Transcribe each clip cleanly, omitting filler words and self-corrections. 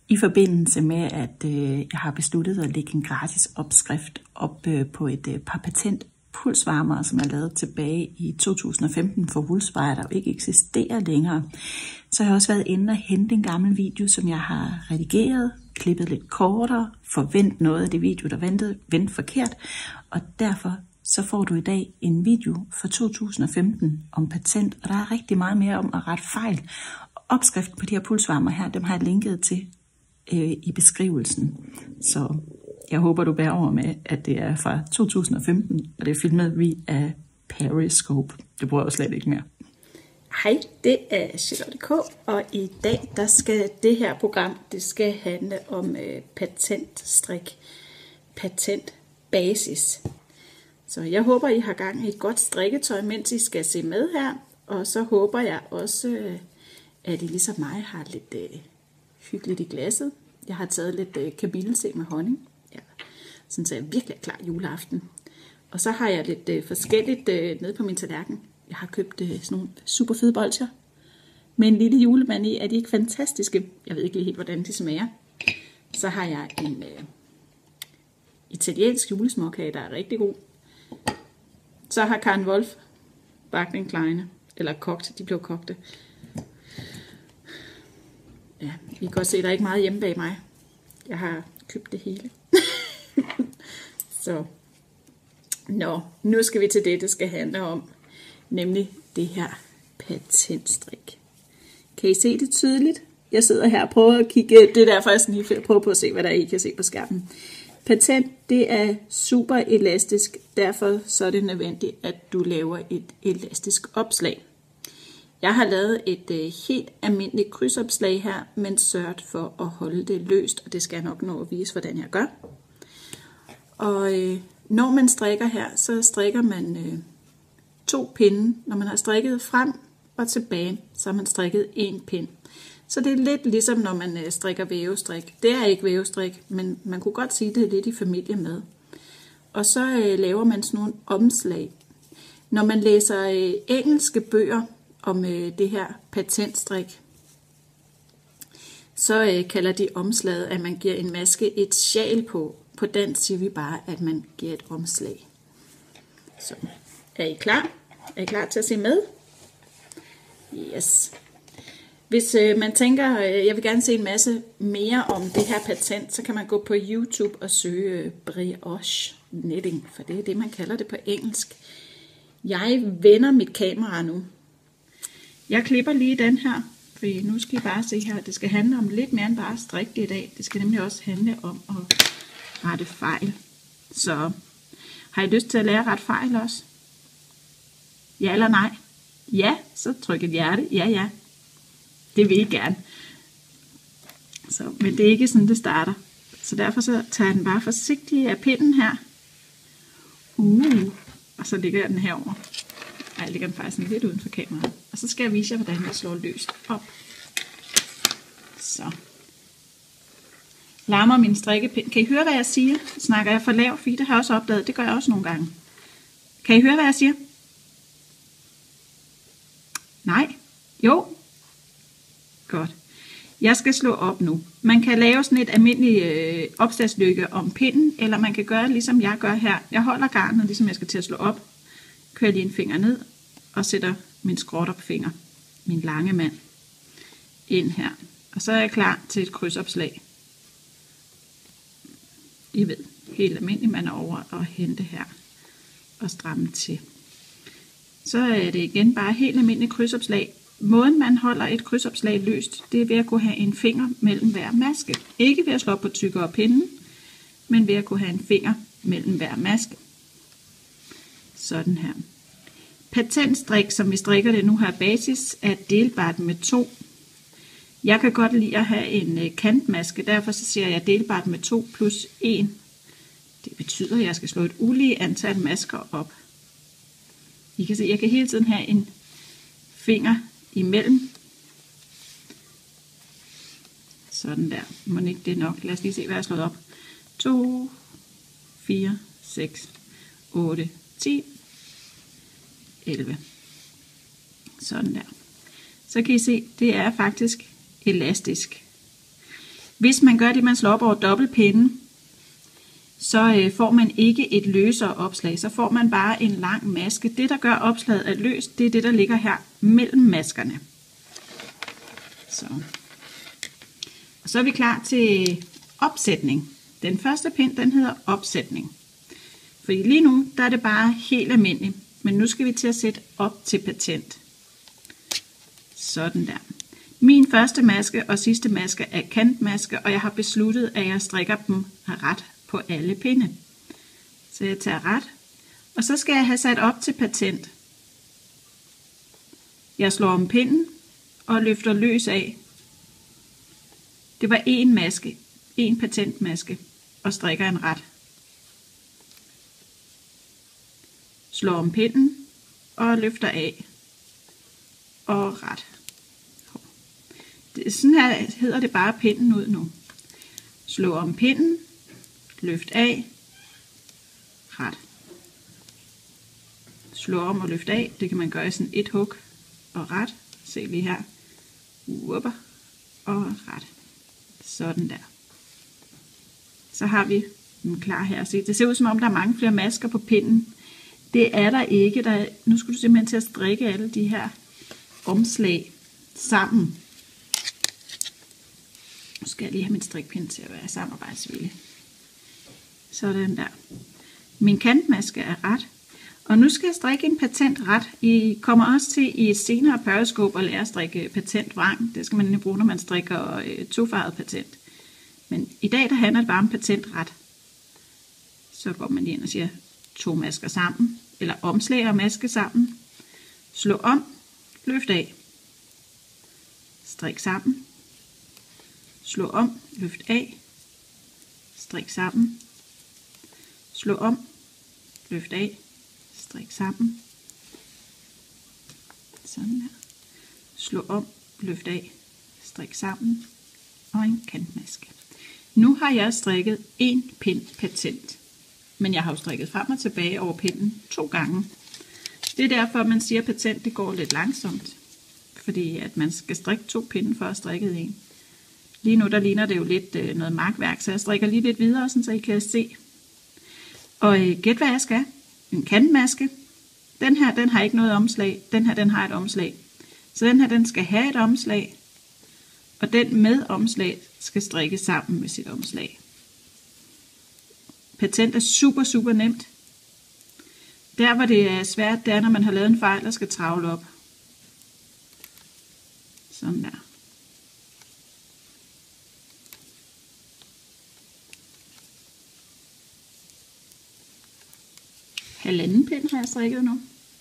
I forbindelse med, at jeg har besluttet at lægge en gratis opskrift op på et par patent pulsvarmere, som er lavet tilbage i 2015 for Wulfsbeier, der jo ikke eksisterer længere, så har jeg også været inde og hente en gammel video, som jeg har redigeret, klippet lidt kortere, forventet noget af det video, der vendte forkert, og derfor så får du i dag en video fra 2015 om patent, og der er rigtig meget mere om at rette fejl. Opskriften på de her pulsvarmer her, dem har jeg linket til i beskrivelsen. Så jeg håber, du bærer over med, at det er fra 2015, og det er filmet via Periscope. Det bruger jeg jo slet ikke mere. Hej, det er Charlotte K, og i dag der skal det her program, det skal handle om patentstrik, patentbasis. Så jeg håber, I har gang i et godt strikketøj, mens I skal se med her, og så håber jeg også, at I ligesom mig har lidt hyggeligt i glasset. Jeg har taget lidt kabinelse med honning, ja, sådan så jeg virkelig er klar juleaften. Og så har jeg lidt forskelligt nede på min tallerken. Jeg har købt sådan nogle super fede bolcher med en lille julemand i. Er de ikke fantastiske? Jeg ved ikke lige helt, hvordan de smager. Så har jeg en italiensk julesmåkage, der er rigtig god. Så har Karen Wolf bagt en kleine, eller kogt, de blev kogte. Ja, I kan godt se, at der er ikke meget hjemme bag mig. Jeg har købt det hele. Så, nu skal vi til det skal handle om, nemlig det her patentstrik. Kan I se det tydeligt? Jeg sidder her og prøver at kigge, det er derfor jeg sådan lige prøver på at se, hvad der er, I kan se på skærmen. Patent, det er super elastisk, derfor så er det nødvendigt, at du laver et elastisk opslag. Jeg har lavet et helt almindeligt krydsopslag her, men sørget for at holde det løst, og det skal jeg nok nå at vise, hvordan jeg gør. Og når man strikker her, så strikker man 2 pinde. Når man har strikket frem og tilbage, så har man strikket 1 pind. Så det er lidt ligesom når man strikker vævestrik. Det er ikke vævestrik, men man kunne godt sige, det er lidt i familie med. Og så laver man sådan nogle omslag. Når man læser engelske bøger om det her patentstrik, så kalder de omslaget, at man giver en maske et sjal på. På dansk siger vi bare, at man giver et omslag. Så er I klar? Er I klar til at se med? Yes. Hvis man tænker, jeg vil gerne se en masse mere om det her patent, så kan man gå på YouTube og søge brioche knitting, for det er det, man kalder det på engelsk. Jeg vender mit kamera nu. Jeg klipper lige den her, for nu skal I bare se her, det skal handle om lidt mere end bare strikke det i dag. Det skal nemlig også handle om at rette fejl. Så har I lyst til at lære at rette fejl også? Ja eller nej? Ja, så tryk et hjerte. Ja. Det vil I gerne. Så, men det er ikke sådan, det starter. Så derfor så tager jeg den bare forsigtigt af pinden her. Og så lægger jeg den herover. Ej, jeg lægger den faktisk lidt uden for kameraet. Og så skal jeg vise jer, hvordan jeg slår løst op. Så. Larmer min strikkepind. Kan I høre, hvad jeg siger? Snakker jeg for lavt? Fordi det har jeg også opdaget. Det gør jeg også nogle gange. Kan I høre, hvad jeg siger? Nej? Jo? Godt. Jeg skal slå op nu. Man kan lave sådan et almindeligt opslagsstykke om pinden, eller man kan gøre ligesom jeg gør her. Jeg holder garnet, ligesom jeg skal til at slå op. Kører lige en finger ned og sætter min skråtopfinger, min lange mand, ind her. Og så er jeg klar til et krydsopslag. I ved, helt almindeligt, man er over og hente her og stramme til. Så er det igen bare helt almindeligt krydsopslag. Måden man holder et krydsopslag løst, det er ved at kunne have en finger mellem hver maske. Ikke ved at slå op på tykkere pinden, men ved at kunne have en finger mellem hver maske. Sådan her. Patentstrik, som vi strikker det nu her basis, er delbart med 2. Jeg kan godt lide at have en kantmaske, derfor så siger jeg delbart med 2 plus 1. Det betyder, at jeg skal slå et ulige antal masker op. I kan se, at jeg kan hele tiden have en finger imellem. Sådan der. Må ikke det er nok. Lad os lige se, hvad jeg har slået op. 2, 4, 6, 8, 10, 11. Sådan der. Så kan I se, det er faktisk elastisk. Hvis man gør det, man slår op over dobbeltpinden, så får man ikke et løsere opslag, så får man bare en lang maske. Det, der gør opslaget at løst, det er det, der ligger her mellem maskerne. Så. Og så er vi klar til opsætning. Den første pind, den hedder opsætning. Fordi lige nu, der er det bare helt almindeligt, men nu skal vi til at sætte op til patent. Sådan der. Min første maske og sidste maske er kantmaske, og jeg har besluttet, at jeg strikker dem ret på alle pinde. Så jeg tager ret, og så skal jeg have sat op til patent. Jeg slår om pinden og løfter løs af. Det var en maske, en patentmaske, og strikker en ret. Slår om pinden og løfter af og ret. Sådan her hedder det bare pinden ud nu. Slå om pinden, løft af, ret. Slå om og løft af, det kan man gøre i sådan et hug og ret. Se lige her. Upper og ret. Sådan der. Så har vi den klar her. Se, det ser ud som om der er mange flere masker på pinden. Det er der ikke. Nu skal du simpelthen til at strikke alle de her omslag sammen. Nu skal jeg lige have min strikpind til at være samarbejdsvillig. Sådan der. Min kantmaske er ret. Og nu skal jeg strikke en patent ret. I kommer også til i et senere periscope at lære at strikke patent vrang. Det skal man nemlig bruge, når man strikker tofarvet patent. Men i dag der handler det bare om patent ret. Så går man lige ind og siger 2 masker sammen. Eller omslag og maske sammen. Slå om. Løft af. Strik sammen. Slå om. Løft af. Strik sammen. Slå om. Løft af. Strik sammen. Sådan der. Slå om. Løft af. Strik sammen. Og en kantmaske. Nu har jeg strikket en pind patent. Men jeg har jo strikket frem og tilbage over pinden 2 gange. Det er derfor, man siger, at patent det går lidt langsomt. Fordi at man skal strikke 2 pinde for at strikke en. Lige nu der ligner det jo lidt noget markværk, så jeg strikker lige lidt videre, så I kan se. Og gæt hvad jeg skal. En kantmaske. Den her, den har ikke noget omslag. Den her, den har et omslag. Så den her, den skal have et omslag. Og den med omslag skal strikkes sammen med sit omslag. Patent er super, super nemt. Der hvor det er svært, det er når man har lavet en fejl og skal travle op. Sådan der. Halvanden pind har jeg strikket nu.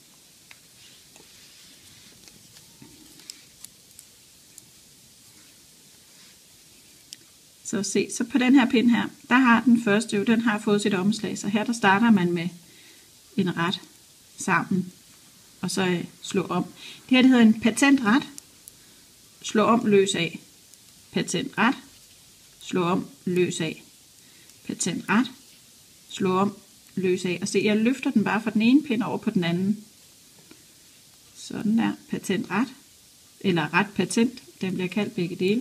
Så se, så på den her pind her, der har den første jo, den har fået sit omslag. Så her der starter man med en ret sammen, og så slå om. Det her det hedder en patentret. Slå om, løs af. Patentret. Slå om, løs af. Patentret. Slå om, løs af. Og se, jeg løfter den bare fra den ene pind over på den anden. Sådan der. Patentret. Eller ret patent. Den bliver kaldt begge dele.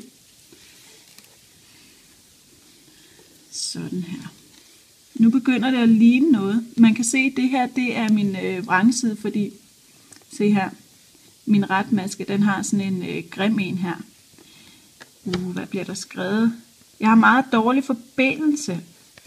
Sådan her. Nu begynder det at ligne noget. Man kan se, at det her det er min vrangside, fordi se her. Min retmaske, den har sådan en grim en her. Hvad bliver der skrevet? Jeg har meget dårlig forbindelse.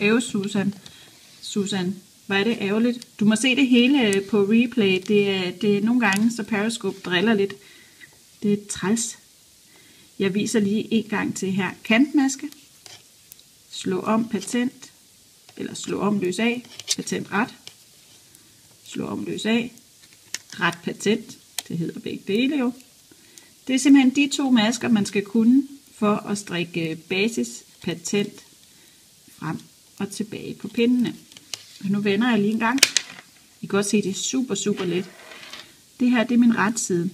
Susan, hvor er det ærgerligt. Du må se det hele på replay. Det er nogle gange, så Periscope driller lidt. Det er træls. Jeg viser lige en gang til her. Kantmaske. Slå om patent. Eller slå om løs af. Patent ret. Slå om løs af. Ret patent. Det hedder begge dele jo. Det er simpelthen de 2 masker, man skal kunne for at strikke basis patent frem og tilbage på pindene. Og nu vender jeg lige en gang. I kan godt se, det er super, super let. Det her, det er min retside.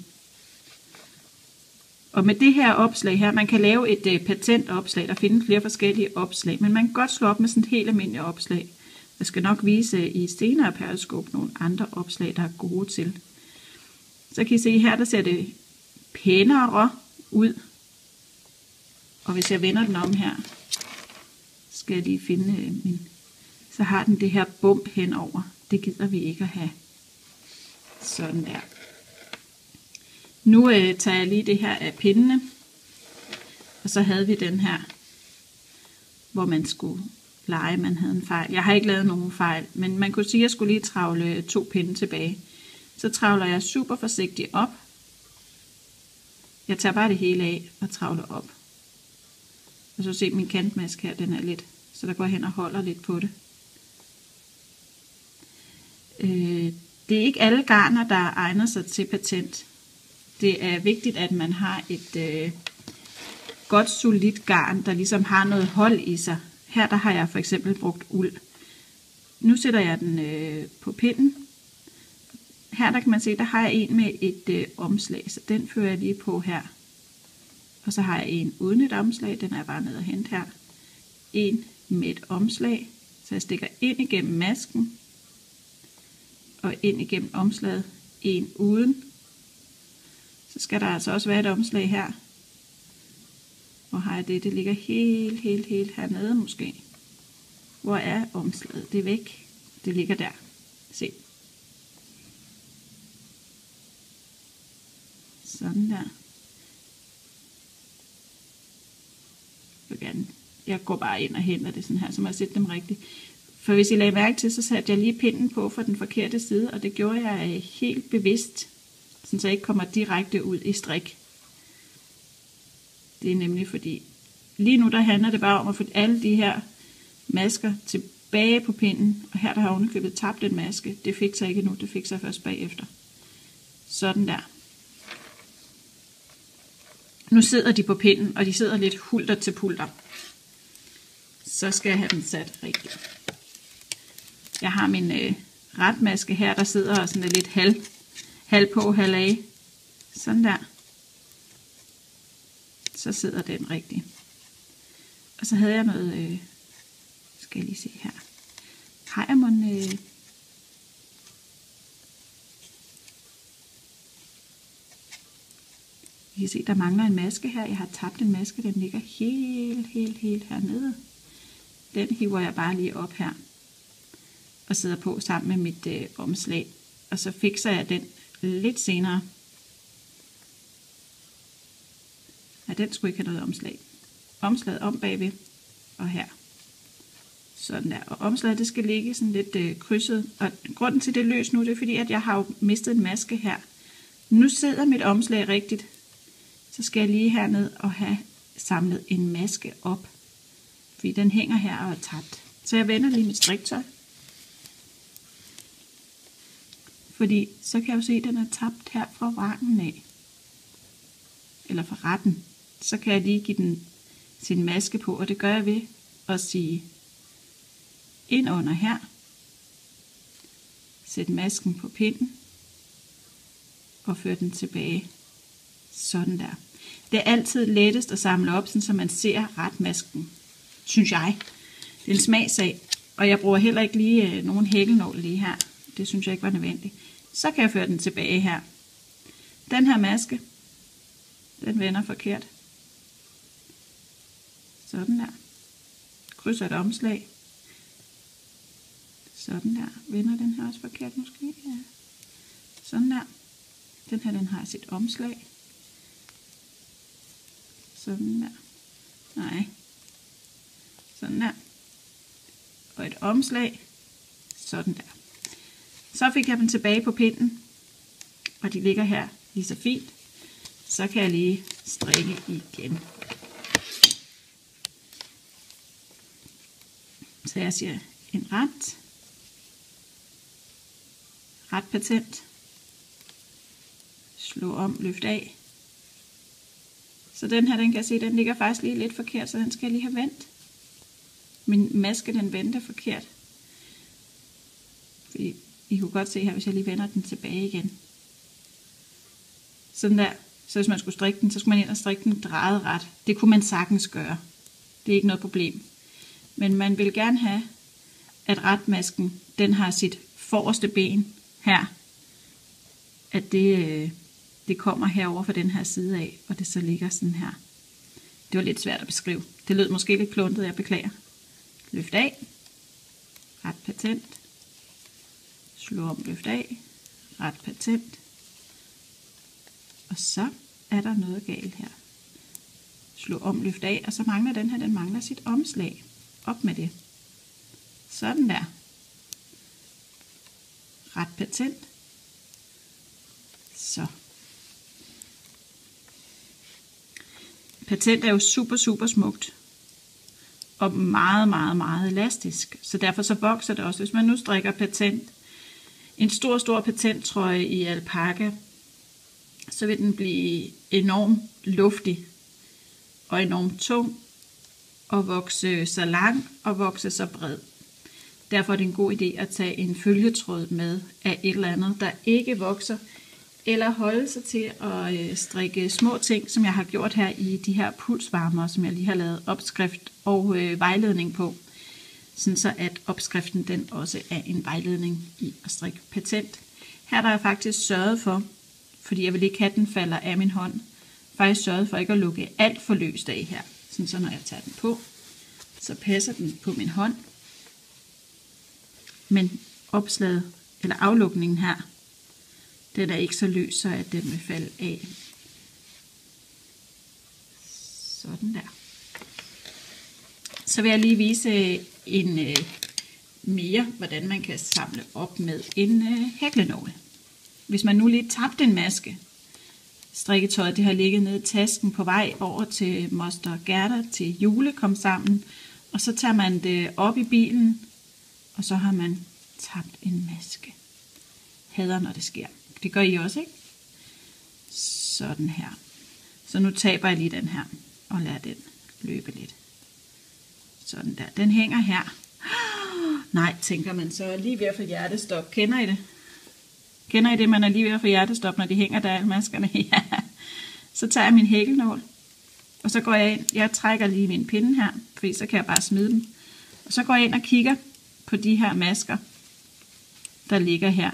Og med det her opslag her, man kan lave et patentopslag. Der findes flere forskellige opslag, men man kan godt slå op med sådan et helt almindeligt opslag. Jeg skal nok vise i senere Periscope nogle andre opslag, der er gode til. Så kan I se her, der ser det pænere ud. Og hvis jeg vender den om her, skal jeg lige finde min, så har den det her bump henover. Det gider vi ikke at have. Sådan der. Nu tager jeg lige det her af pindene. Og så havde vi den her, hvor man skulle lege, man havde en fejl. Jeg har ikke lavet nogen fejl, men man kunne sige, at jeg skulle lige travle 2 pinde tilbage. Så travler jeg super forsigtigt op. Jeg tager bare det hele af og travler op. Og så se min kantmaske her, den er lidt, så der går hen og holder lidt på det. Det er ikke alle garner, der egner sig til patent. Det er vigtigt, at man har et godt solidt garn, der ligesom har noget hold i sig. Her der har jeg for eksempel brugt uld. Nu sætter jeg den på pinden. Her der kan man se, der har jeg en med et omslag, så den fører jeg lige på her. Og så har jeg en uden et omslag, den er jeg bare nede og hente her. En med et omslag, så jeg stikker ind igennem masken og ind igennem omslaget. En uden. Så skal der altså også være et omslag her. Hvor har jeg det? Det ligger helt hernede måske. Hvor er omslaget? Det er væk. Det ligger der. Se. Sådan der. Jeg går bare ind og henter det sådan her, så må jeg sætte dem rigtigt. For hvis I lagde mærke til, så satte jeg lige pinden på fra den forkerte side, og det gjorde jeg helt bevidst, så jeg ikke kommer direkte ud i strik. Det er nemlig fordi, lige nu der handler det bare om at få alle de her masker tilbage på pinden, og her der har ovenikøbet tabt en maske. Det fik jeg ikke nu, det fik jeg først bagefter. Sådan der. Nu sidder de på pinden, og de sidder lidt hulter til pulter. Så skal jeg have den sat rigtigt. Jeg har min retmaske her, der sidder og sådan lidt halv på, halv af. Sådan der. Så sidder den rigtigt. Og så havde jeg noget, skal jeg lige se her. Har jeg mon... I kan se, der mangler en maske her. Jeg har tabt en maske, den ligger helt hernede. Den hiver jeg bare lige op her. Og sidder på sammen med mit omslag. Og så fikser jeg den lidt senere. Ja, den skulle ikke have noget omslag. Omslaget om bagved og her. Sådan der. Og omslaget, det skal ligge sådan lidt krydset. Og grunden til det løs nu, det er fordi, at jeg har jo mistet en maske her. Nu sidder mit omslag rigtigt. Så skal jeg lige herned og have samlet en maske op. Fordi den hænger her og er tabt. Så jeg vender lige mit striktøj. Fordi så kan jeg jo se, at den er tabt her fra vrangen af. Eller fra retten. Så kan jeg lige give den sin maske på. Og det gør jeg ved at sige ind under her. Sæt masken på pinden. Og føre den tilbage. Sådan der. Det er altid lettest at samle op, så man ser retmasken. Synes jeg. Det er en smagssag. Og jeg bruger heller ikke lige nogen hækkelnål lige her. Det synes jeg ikke var nødvendigt. Så kan jeg føre den tilbage her. Den her maske, den vender forkert. Sådan der. Krydser et omslag. Sådan der. Vender den her også forkert måske? Ja. Sådan der. Den her, den har sit omslag. Sådan der. Nej. Sådan der. Og et omslag. Sådan der. Så fik jeg dem tilbage på pinden. Og de ligger her lige så fint. Så kan jeg lige strikke igen. Så jeg siger en ret patent. Slå om, løft af. Så den her, den kan jeg se, den ligger faktisk lige lidt forkert, så den skal jeg lige have vendt. Min maske, den vendte forkert. Fordi I kunne godt se her, hvis jeg lige vender den tilbage igen. Sådan der. Så hvis man skulle strikke den, så skulle man ind og strikke den drejet ret. Det kunne man sagtens gøre. Det er ikke noget problem. Men man vil gerne have, at retmasken, den har sit forreste ben her. At det kommer herover fra den her side af, og det så ligger sådan her. Det var lidt svært at beskrive. Det lød måske lidt kluntet, jeg beklager. Løft af. Ret patent. Slå om, løft af. Ret patent. Og så er der noget galt her. Slå om, løft af, og så mangler den her, den mangler sit omslag. Op med det. Sådan der. Ret patent. Så. Patent er jo super, super smukt. Og meget, meget, meget elastisk. Så derfor så vokser det også. Hvis man nu strikker patent, en stor, stor patenttrøje i alpaka, så vil den blive enormt luftig og enormt tung og vokse så lang og vokse så bred. Derfor er det en god idé at tage en følgetråd med af et eller andet, der ikke vokser, eller holde sig til at strikke små ting, som jeg har gjort her i de her pulsvarmer, som jeg lige har lavet opskrift og vejledning på, sådan så at opskriften den også er en vejledning i at strikke patent. Her der er jeg faktisk sørget for, fordi jeg vil ikke have den falder af min hånd, faktisk sørget for ikke at lukke alt for løst af her, sådan så når jeg tager den på, så passer den på min hånd. Men opslaget eller aflukningen her, den er ikke så løs, så at den vil falde af. Sådan der. Så vil jeg lige vise en mere, hvordan man kan samle op med en hæklenål. Hvis man nu lige tabte en maske, strikketøjet det har ligget nede i tasken på vej over til moster Gerda til jule kom sammen, og så tager man det op i bilen, og så har man tabt en maske. Hader, når det sker. Det gør I også, ikke? Sådan her. Så nu taber jeg lige den her, og lader den løbe lidt. Sådan der. Den hænger her. Nej, tænker man så, lige ved at få hjertestop. Kender I det? Kender I det, man er lige ved at få hjertestop, når de hænger der, alle maskerne? Ja. Så tager jeg min hæklenål, og så går jeg ind. Jeg trækker lige min pinde her, fordi så kan jeg bare smide dem. Og så går jeg ind og kigger på de her masker, der ligger her.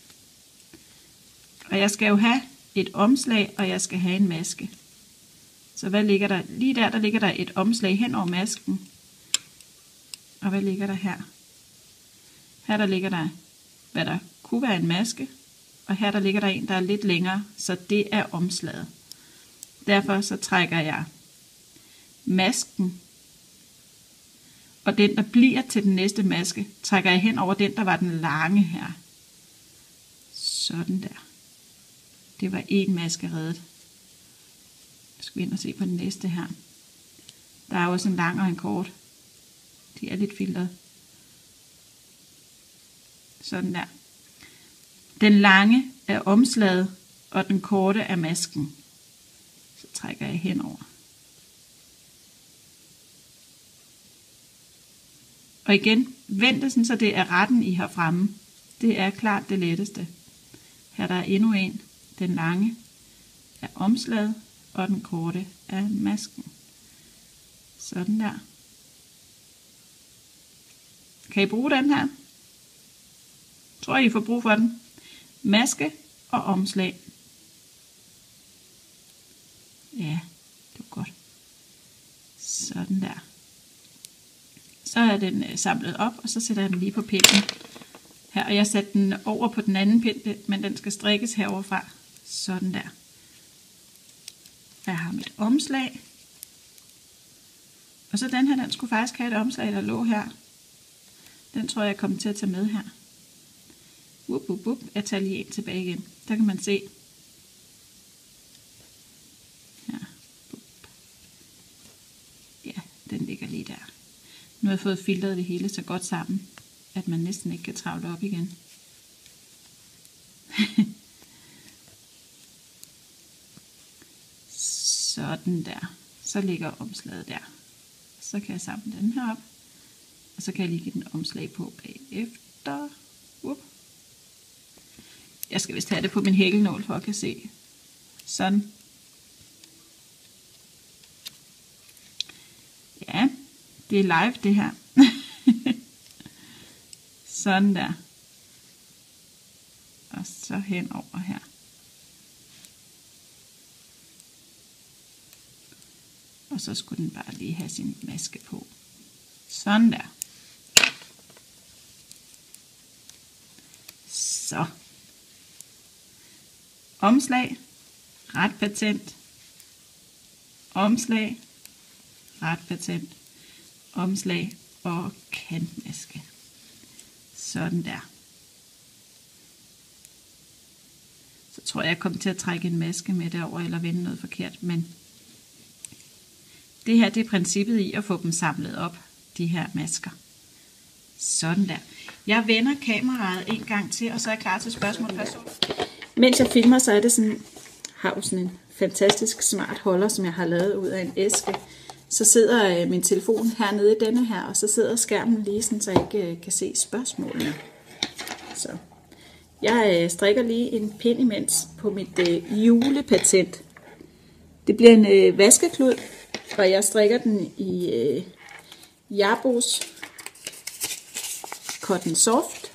Og jeg skal jo have et omslag, og jeg skal have en maske. Så hvad ligger der? Lige der ligger der et omslag hen over masken. Og hvad ligger der her? Her der ligger der, hvad der kunne være en maske. Og her der ligger der en, der er lidt længere, så det er omslaget. Derfor så trækker jeg masken. Og den, der bliver til den næste maske, trækker jeg hen over den, der var den lange her. Sådan der. Det var en maske reddet. Nu skal vi ind og se på den næste her. Der er også en lang og en kort. De er lidt filtret. Sådan der. Den lange er omslaget, og den korte er masken. Så trækker jeg henover. Og igen, vend det sådan, så det er retten I har fremme. Det er klart det letteste. Her der er endnu en. Den lange er omslaget, og den korte er masken. Sådan der. Kan I bruge den her? Tror I får brug for den? Maske og omslag. Ja, det var godt. Sådan der. Så er den samlet op, og så sætter jeg den lige på pinden. Her, og jeg satte den over på den anden pind, men den skal strikkes heroverfra. Sådan der. Jeg har mit omslag. Og så den her, den skulle faktisk have et omslag, der lå her. Den tror jeg kommer til at tage med her. Jeg tager lige en tilbage igen. Der kan man se. Her. Ja, den ligger lige der. Nu har jeg fået filtret det hele så godt sammen, at man næsten ikke kan travle op igen. Sådan der. Så ligger omslaget der. Så kan jeg samle den her op. Og så kan jeg lige give den omslag på bagefter. Jeg skal vist have det på min hæklenål, for at kan se. Sådan. Ja, det er live det her. Sådan der. Og så hen over her. Og så skulle den bare lige have sin maske på. Sådan der. Så. Omslag. Ret patent. Omslag. Ret patent. Omslag og kantmaske. Sådan der. Så tror jeg kommer til at trække en maske med derover eller vende noget forkert, men det her, det er princippet i at få dem samlet op, de her masker. Sådan der. Jeg vender kameraet en gang til, og så er jeg klar til spørgsmål først. Mens jeg filmer, så er det sådan, har jo sådan en fantastisk smart holder, som jeg har lavet ud af en æske. Så sidder min telefon hernede i denne her, og så sidder skærmen lige sådan, så jeg ikke kan se spørgsmålene. Så jeg strikker lige en pind imens på mit julepatent. Det bliver en vaskeklud, og jeg strikker den i Jarbos Cotton Soft.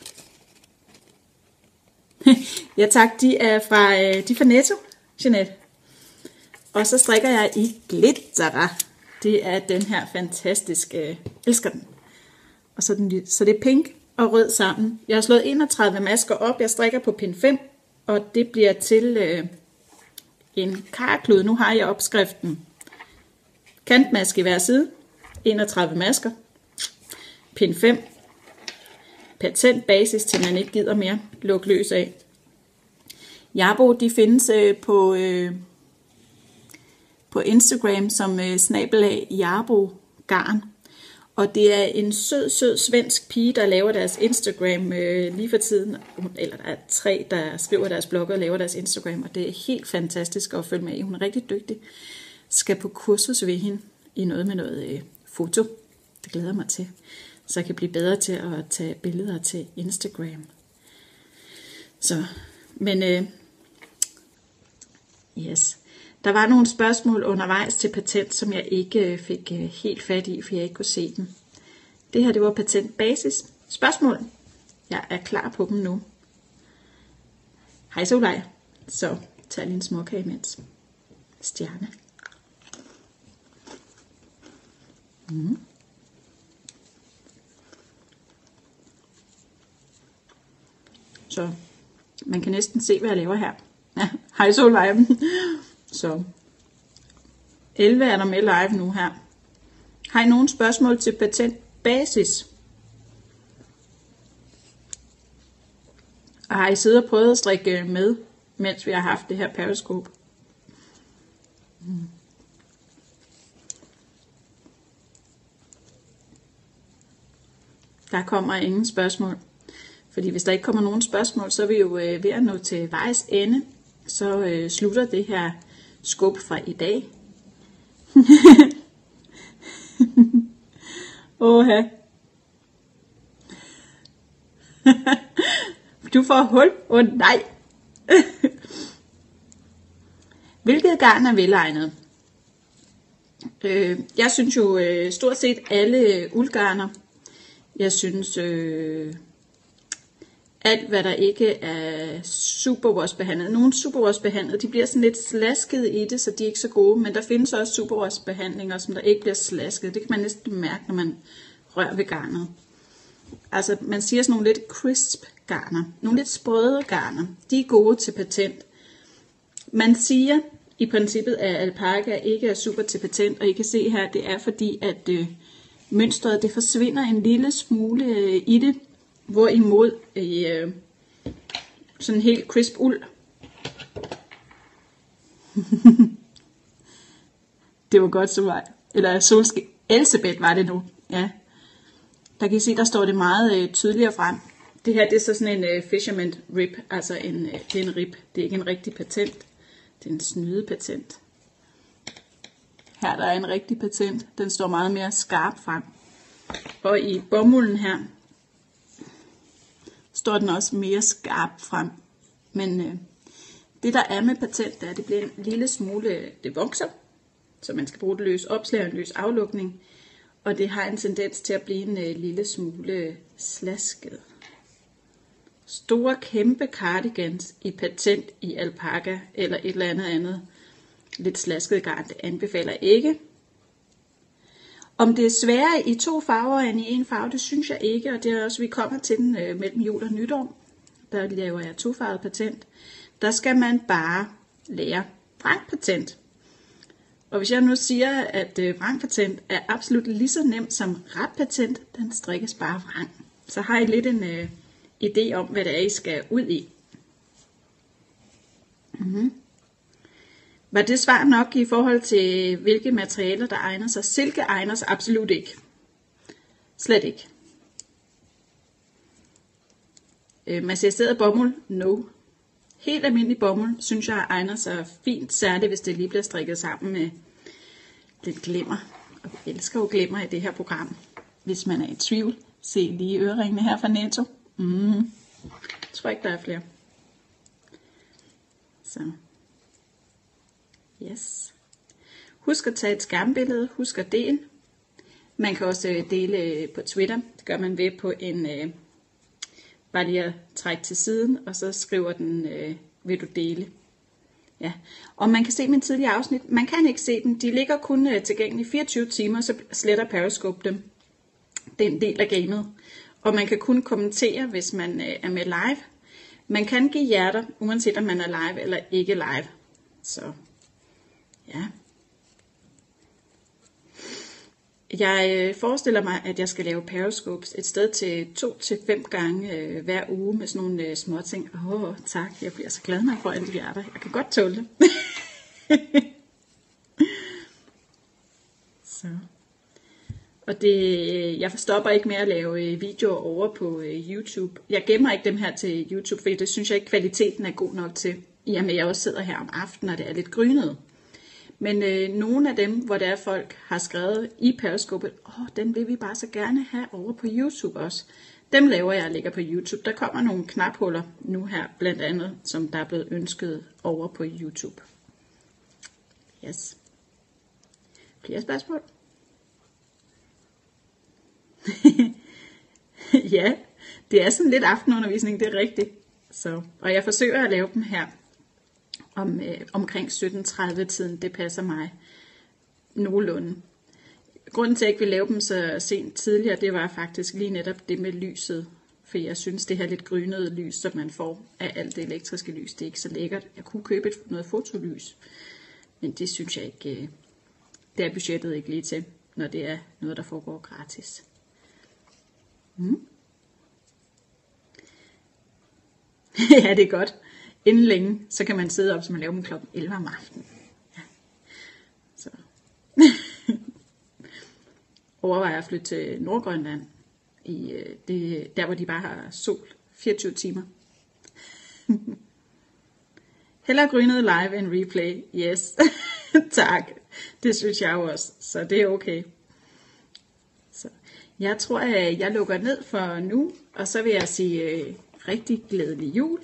Ja tak, de er fra Netto, Jeanette. Og så strikker jeg i Glittera. Det er den her fantastiske, elsker den. Og så det er pink og rød sammen. Jeg har slået 31 masker op, jeg strikker på pind 5, og det bliver til en karklud. Nu har jeg opskriften. Kantmaske i hver side, 31 masker, pind 5, patent basis til man ikke gider mere, luk løs af. Jarbo, de findes på Instagram som @Jarbo Garn. Og det er en sød svensk pige, der laver deres Instagram lige for tiden. Eller der er 3, der skriver deres blog og laver deres Instagram. Og det er helt fantastisk at følge med i. Hun er rigtig dygtig. Skal på kursus ved hende i noget med noget foto. Det glæder mig til. Så jeg kan blive bedre til at tage billeder til Instagram. Så, men yes. Der var nogle spørgsmål undervejs til patent, som jeg ikke fik helt fat i, for jeg ikke kunne se dem. Det her, det var patent basis. Spørgsmål. Jeg er klar på dem nu. Hej Solej. Så tag lige en småkage imens. Stjerne. Så man kan næsten se, hvad jeg laver her. Ja, hej Solvej. Så 11 er der med live nu her. Har I nogle spørgsmål til patent basis? Og har I siddet og prøvet at strikke med, mens vi har haft det her periscope? Der kommer ingen spørgsmål. Fordi hvis der ikke kommer nogen spørgsmål, så er vi jo ved at nå til vejs ende. Så slutter det her skub fra i dag. Åha. Du får hul. Nej. Hvilket garn er velegnet? Jeg synes jo stort set alle uldgarner. Jeg synes alt hvad der ikke er superwash-behandlet. Nogle superwash-behandlede, de bliver sådan lidt slasket i det, så de er ikke så gode. Men der findes også superwash-behandlinger, som der ikke bliver slasket. Det kan man næsten mærke, når man rører ved garnet. Altså man siger sådan nogle lidt crisp garner. Nogle lidt sprøde garner. De er gode til patent. Man siger i princippet, at alpaca ikke er super til patent. Og I kan se her, det er fordi, at mønstret det forsvinder en lille smule i det. Hvorimod i sådan helt crisp uld. Det var godt så vej. Eller solske. Elsebeth var det nu. Ja. Der kan I se, der står det meget tydeligere frem. Det her det er så sådan en fisherman rib. Altså det er en rib. Det er ikke en rigtig patent. Det er en snydepatent. Her der er en rigtig patent. Den står meget mere skarp frem. Og i bomulden her står den også mere skarp frem. Men det der er med patent, det bliver en lille smule, det vokser, så man skal bruge det løs opslag og en løs aflukning. Og det har en tendens til at blive en lille smule slasket. Store kæmpe cardigans i patent i alpaca eller et eller andet lidt slasket garn, det anbefaler ikke. Om det er sværere i 2 farver end i 1 farve, det synes jeg ikke, og det er også, vi kommer til den mellem jul og nytår. Der laver jeg 2-farvet patent. Der skal man bare lære vrangpatent. Og hvis jeg nu siger, at vrangpatent er absolut lige så nemt som retpatent, den strikkes bare vrang. Så har I lidt en idé om, hvad det er, I skal ud i. Var det svar nok i forhold til, hvilke materialer, der egner sig? Silke egner sig absolut ikke. Slet ikke. Masseret bomuld? No. Helt almindelig bomuld, synes jeg, egner sig fint, særligt hvis det lige bliver strikket sammen med lidt glimmer. Og vi elsker jo glimmer i det her program. Hvis man er i tvivl, se lige øreringene her fra Netto. Jeg tror ikke, der er flere. Så. Yes. Husk at tage et skærmbillede. Husk at dele. Man kan også dele på Twitter. Det gør man ved på en... bare lige at trække til siden, og så skriver den, vil du dele. Ja. Og man kan se min tidligere afsnit. Man kan ikke se dem. De ligger kun tilgængelige 24 timer, så sletter Periscope dem. Det er en del af gamet. Og man kan kun kommentere, hvis man er med live. Man kan give hjerter, uanset om man er live eller ikke live. Så ja. Jeg forestiller mig, at jeg skal lave Periscopes et sted til 2 til 5 gange hver uge med sådan nogle små ting. Tak, jeg bliver så glad, når jeg får alle de hjerter. Jeg kan godt tåle det. Så. Og det, jeg stopper ikke med at lave videoer over på YouTube. Jeg gemmer ikke dem her til YouTube, for det synes jeg ikke kvaliteten er god nok til. I og med, jeg også sidder her om aftenen, og det er lidt grynet. Men nogle af dem, hvor der er folk har skrevet i Periscope, den vil vi bare så gerne have over på YouTube også. Dem laver jeg og lægger på YouTube. Der kommer nogle knaphuller nu her, blandt andet, som der er blevet ønsket over på YouTube. Yes. Flere spørgsmål? Ja, det er sådan lidt aftenundervisning, det er rigtigt. Så, og jeg forsøger at lave dem her omkring 17:30 tiden. Det passer mig nogenlunde. Grunden til at jeg ikke vil lave dem så sent tidligere, det var faktisk lige netop det med lyset. For jeg synes, det her lidt grynede lys, som man får af alt det elektriske lys, det er ikke så lækkert. Jeg kunne købe noget fotolys, men det synes jeg ikke, det er budgettet ikke lige til, når det er noget, der foregår gratis. Ja, det er godt. Inden længe, så kan man sidde op, så man laver dem klokken 11 om aftenen. Ja. Så. Overvejer at flytte til Nordgrønland, der hvor de bare har sol 24 timer. Hellere grynet live end replay. Yes. Tak. Det synes jeg også, så det er okay. Så. Jeg tror, at jeg lukker ned for nu, og så vil jeg sige rigtig glædelig jul.